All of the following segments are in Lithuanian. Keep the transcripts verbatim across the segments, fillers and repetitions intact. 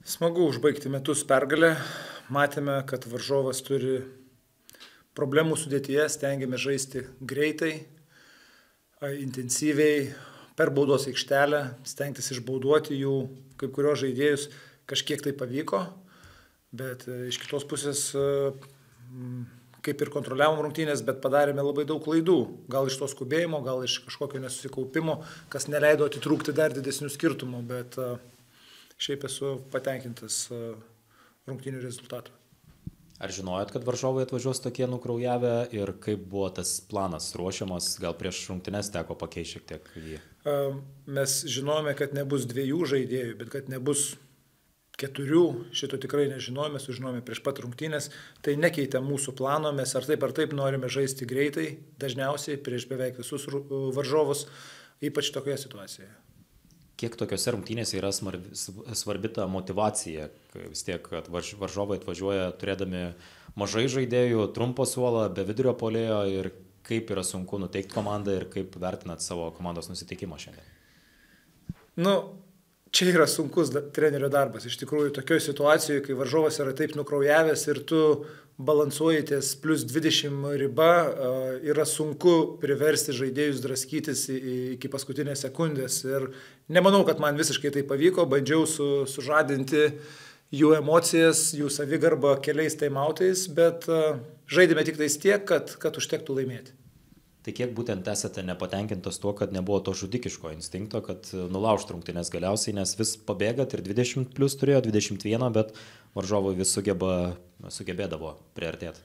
Smagu užbaigti metus pergalę. Matėme, kad varžovas turi problemų sudėtyje, stengiamės žaisti greitai, intensyviai, per baudos aikštelę, stengtis išbauduoti jų kai kurios žaidėjus. Kažkiek tai pavyko, bet iš kitos pusės kaip ir kontroliavom rungtynės, bet padarėme labai daug klaidų. Gal iš to skubėjimo, gal iš kažkokio nesusikaupimo, kas neleido atitrūkti dar didesnių skirtumų, bet šiaip esu patenkintas rungtynių rezultatų. Ar žinojot, kad varžovai atvažiuos tokie nukraujavę ir kaip buvo tas planas ruošiamas, gal prieš rungtynes teko pakeisti šiek tiek jį? Mes žinojome, kad nebus dviejų žaidėjų, bet kad nebus keturių, šito tikrai nežinojome, sužinojome prieš pat rungtynės, tai nekeitė mūsų plano, mes ar taip ar taip norime žaisti greitai, dažniausiai prieš beveik visus varžovus, ypač tokioje situacijoje. Kiek tokiose rungtynėse yra svarbi ta motyvacija, vis tiek, kad varžovai atvažiuoja turėdami mažai žaidėjų, trumpo suolą, be vidurio puolėjo ir kaip yra sunku nuteikti komandą ir kaip vertinat savo komandos nusiteikimą šiandien? Nu, čia yra sunkus trenerio darbas. Iš tikrųjų, tokioje situacijoje, kai varžovas yra taip nukraujavęs ir tu balansuoji ties plus dvidešimt riba, yra sunku priversti žaidėjus draskytis iki paskutinės sekundės. Ir nemanau, kad man visiškai tai pavyko, bandžiau su, sužadinti jų emocijas, jų savigarbą keliais taimautais, bet žaidėme tik tais tiek, kad, kad užtektų laimėti. Tai kiek būtent esate nepatenkintas tuo, kad nebuvo to žudikiško instinkto, kad nulaužt rungtynes galiausiai, nes vis pabėgat ir dvidešimt plus turėjo, dvidešimt vieną, bet varžovai vis sugeba, sugebėdavo priartėti?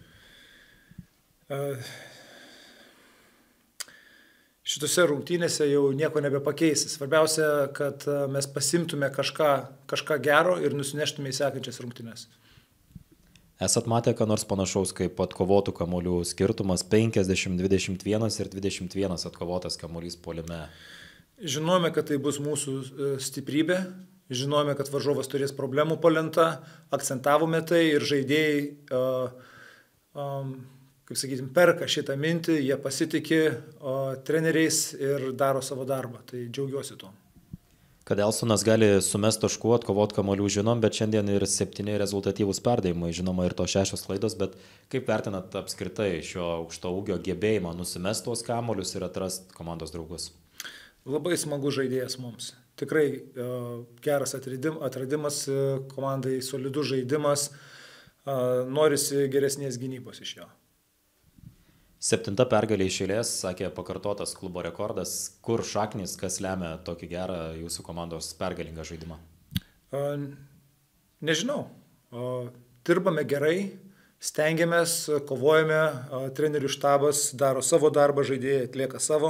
Šitose rungtynėse jau nieko nebepakeisi. Svarbiausia, kad mes pasimtume kažką, kažką gero ir nusineštume į sekančias rungtynes. Esat matę, ką nors panašaus kaip atkovotų kamuolių skirtumas penkiasdešimt dvidešimt vienas ir dvidešimt vienas atkovotas kamuolys puolime? Žinome, kad tai bus mūsų stiprybė, žinome, kad varžovas turės problemų po lenta, akcentavome tai ir žaidėjai, uh, um, kaip sakytum, perka šitą mintį, jie pasitikė uh, treneriais ir daro savo darbą, tai džiaugiuosi tuo. Kad Elsonas gali sumest taškų, atkovot kamuolių žinom, bet šiandien ir septyni rezultatyvūs perdavimai, žinoma, ir to šešios klaidos, bet kaip vertinat apskritai šio aukšto ūgio gebėjimą nusimest tuos kamuolius ir atrast komandos draugus? Labai smagus žaidėjas mums. Tikrai uh, geras atradim, atradimas uh, komandai, solidus žaidimas, uh, norisi geresnės gynybos iš jo. Septinta pergalė iš eilės, sakė pakartotas klubo rekordas. Kur šaknis, kas lemia tokį gerą jūsų komandos pergalingą žaidimą? Nežinau. Dirbame gerai, stengiamės, kovojame, trenerių štabas daro savo darbą, žaidėjai atlieka savo.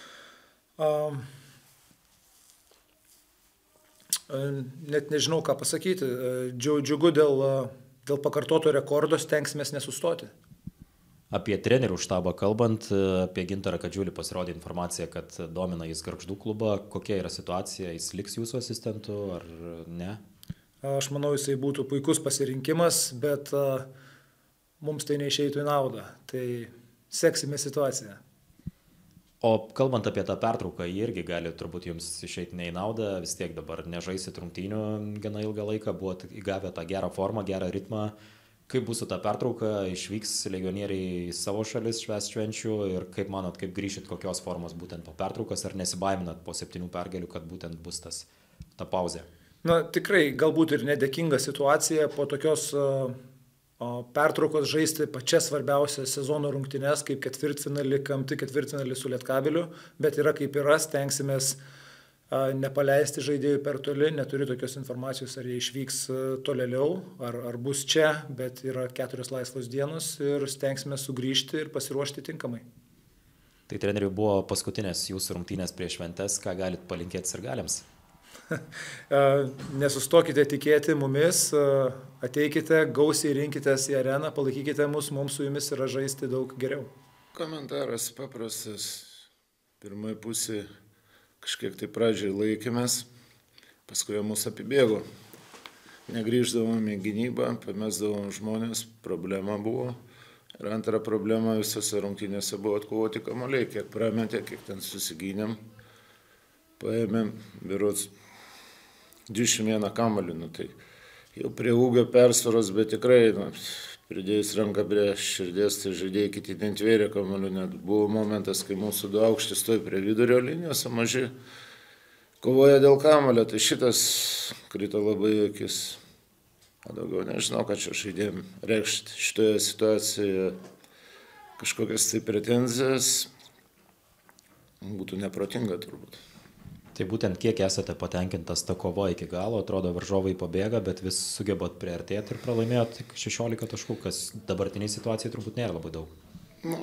Net nežinau, ką pasakyti. Džiugu dėl, dėl pakartoto rekordo, stengsimės nesustoti. Apie trenerių štabą kalbant, apie Gintarą Kadžiulį pasirodė informacija, kad domina jis Gargždų klubą. Kokia yra situacija? Jis liks jūsų asistentu ar ne? Aš manau, jisai būtų puikus pasirinkimas, bet uh, mums tai neišeitų į naudą. Tai seksime situaciją. O kalbant apie tą pertrauką, jį irgi gali turbūt jums išeiti ne į naudą. Vis tiek dabar nežaisit rungtynių gana ilgą laiką, buvot įgavę tą gerą formą, gerą ritmą. Kaip bus su ta pertrauka, išvyks legionieriai į savo šalis švęs švenčių ir kaip manot, kaip grįšit, kokios formos būtent po pertraukos, ar nesibaiminat po septynių pergalių, kad būtent bus tas, ta pauzė? Na, tikrai galbūt ir nedėkinga situacija po tokios uh, pertraukos žaisti pačias svarbiausias sezono rungtynes, kaip ketvirtfinalį, kamti ketvirtfinalį su Lietkabeliu, bet yra kaip yra, stengsimės nepaleisti žaidėjų per toli, neturiu tokios informacijos, ar jie išvyks tolėliau, ar, ar bus čia, bet yra keturios laisvos dienos ir stengsime sugrįžti ir pasiruošti tinkamai. Tai treneriui buvo paskutinės jūsų rungtynės prieš šventes, ką galit palinkėti sirgaliams? Nesustokite tikėti mumis, ateikite, gausiai rinkitės į areną, palaikykite mus, mums su jumis yra žaisti daug geriau. Komentaras paprastas, pirmoji pusė. Kažkiek tai pradžiai laikėmės, paskui mūsų apibėgo. Negrįždavom į gynybą, pamesdavom žmonės, problema buvo. Ir antra problema visose rungtynėse buvo atkovoti kamuoliai, kiek prametė, kiek ten susigynėm. Paėmėm, berods, dvidešimt vieną kamuolį, nu tai jau prie ūgio persvaros, bet tikrai, nu, pridėjus ranką prie širdies, tai žaidėjai kiti netvėrė kamuolių, net buvo momentas, kai mūsų du aukšti stovi prie vidurio linijos, o maži kovoja dėl kamuolio, tai šitas krito labai į akis. O daugiau nežinau, ką čia žaidėjim reikšti šitoje situacijoje, kažkokias tai pretenzijas būtų neprotinga turbūt. Tai būtent kiek esate patenkintas ta kova iki galo, atrodo varžovai pabėga, bet vis sugebat priartėti ir pralaimėjot tik šešiolika taškų, kas dabartiniai situacijai turbūt nėra labai daug. Nu,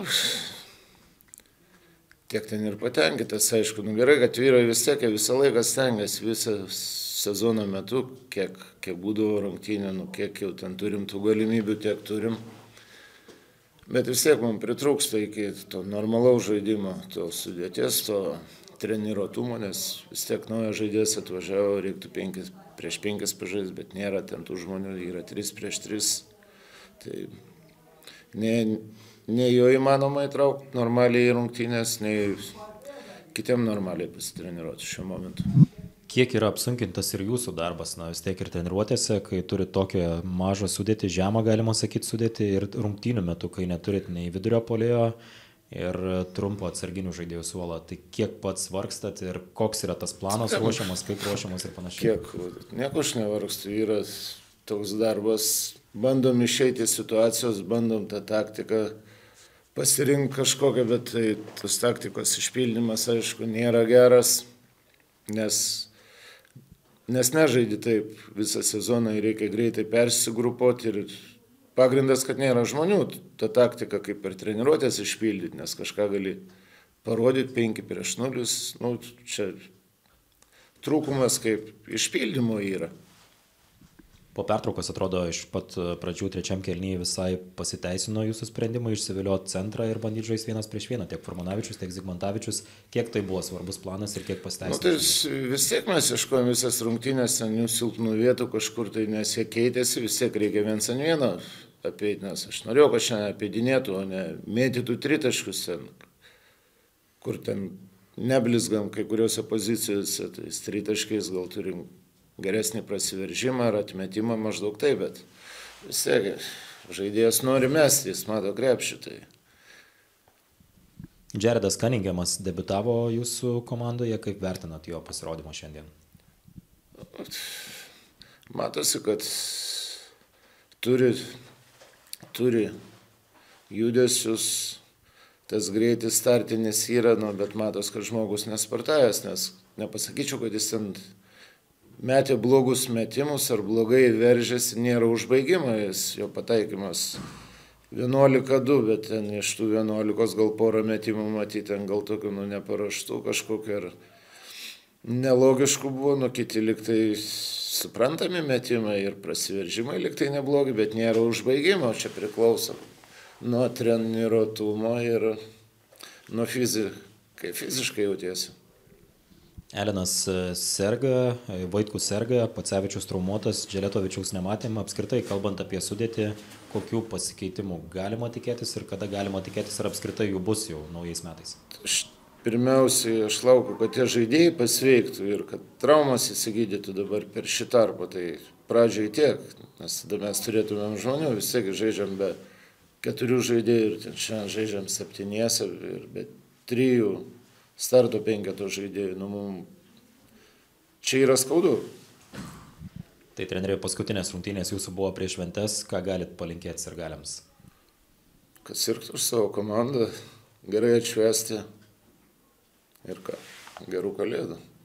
tiek ten ir patenkintas, aišku, nu gerai, kad vyrai vis tiek visą laiką stengiasi visą sezono metu, kiek, kiek būdavo rungtynių, nu, kiek jau ten turim tų galimybių, tiek turim. Bet vis tiek man pritrūksta iki to normalaus žaidimo, to sudėties, to treniruotumo, nes vis tiek naujas žaidėjas atvažiavo, reiktų penkis, prieš penkis pažais, bet nėra ten tų žmonių, yra tris prieš tris. Tai ne, ne jo įmanoma įtraukti normaliai į rungtynės, nei kitiem normaliai pasitreniruoti šiuo momentu. Kiek yra apsunkintas ir jūsų darbas, na vis tiek ir treniruotėse, kai turit tokią mažą sudėtį, žemą galima sakyti sudėtį, ir rungtynių metu, kai neturit nei vidurio puolėjo ir trumpo atsarginių žaidėjų suolą, tai kiek pats vargstat ir koks yra tas planas ruošiamas, kaip ruošiamas ir panašiai? Kiek, nieko aš nevargstu, yra toks darbas, bandom išeiti iš situacijos, bandom tą taktiką pasirinkti kažkokią, bet tai tos taktikos išpildymas, aišku, nėra geras, nes Nes nežaidži taip visą sezoną ir reikia greitai persigrupuoti ir pagrindas, kad nėra žmonių, ta taktika kaip per treniruotės išpildyti, nes kažką gali parodyti penki prieš nulis, nu, čia trūkumas kaip išpildymo yra. Po pertraukos atrodo iš pat pradžių trečiam kėlinyje visai pasiteisino jūsų sprendimą išsivilioti centrą ir bandyti žaisti vienas prieš vieną, tiek Furmanavičius, tiek Zigmantavičius. Kiek tai buvo svarbus planas ir kiek pasiteisino? Nu, tai vis tiek mes ieškojom visas rungtynės, ten jų silpnų vietų kažkur, tai nes jie keitėsi, vis tiek reikia viens ant vieno apeiti, nes aš norėjau, kad šiandien apeidinėtų, o ne mėtytų tritaškus ten, kur ten neblizgam kai kuriuose pozicijose, tai tritaškiais gal turim geresnį prasiveržimą ar atmetimą maždaug taip, bet vis tiek žaidėjas nori mesti, jis mato krepšį. Tai. Jaredas Cunningamas debiutavo jūsų komandoje, kaip vertinat jo pasirodymą šiandien? Matosi, kad turi, turi judesius, tas greitis startinis yra, nu, bet matos, kad žmogus nespartavęs, nes nepasakyčiau, kad jis ten metė blogus metimus ar blogai veržėsi, nėra užbaigimo, jis jo pataikymas vienuolika du, bet ten iš tų vienuolikos gal porą metimų matyti, ten gal tokių nu, neparaštų kažkokiu ar nelogiškų buvo, nu kiti liktai suprantami metimai ir prasiveržimai liktai neblogi, bet nėra užbaigimo, čia priklauso nuo treniruotumo ir nuo fizikai, fiziškai jautiesi. Elenas serga, Vaitkus serga, Pacevičius traumuotas, Dželetovičiaus nematėm. Apskritai, kalbant apie sudėtį, kokių pasikeitimų galima tikėtis ir kada galima tikėtis, ar apskritai jų bus jau naujais metais? Pirmiausiai, aš laukiu, kad tie žaidėjai pasveiktų ir kad traumas įsigydytų dabar per šį tarpą. Tai pradžiai tiek, nes tada mes turėtumėm žmonių, vis tiek žaidžiam be keturių žaidėjų ir šiandien žaidžiam septyniese ir be trijų. Starto penketo žaidėjų, nu, mums čia yra skaudu. Tai treneriai, paskutinės rungtynės jūsų buvo prieš šventes, ką galit palinkėti sirgaliams? Kad sirgtų už savo komandą, gerai atšvęsti ir ką, gerų kalėdų.